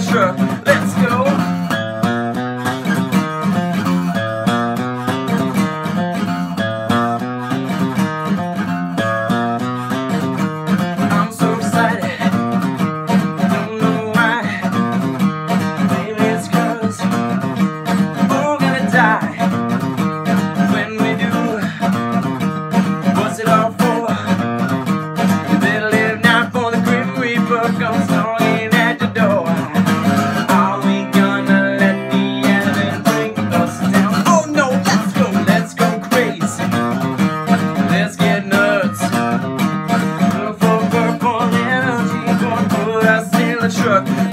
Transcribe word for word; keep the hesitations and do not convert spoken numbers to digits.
truck. Let's go. I'm so excited, don't know why. Maybe it's 'cause we're all gonna die. When we do, what's it all for? You better live now for the Grim Reaper comes knocking at your door. Are we gonna let the enemy bring us down? Oh no, let's go, let's go crazy. Let's get nuts. Look for purple energy, gonna put us in the truck.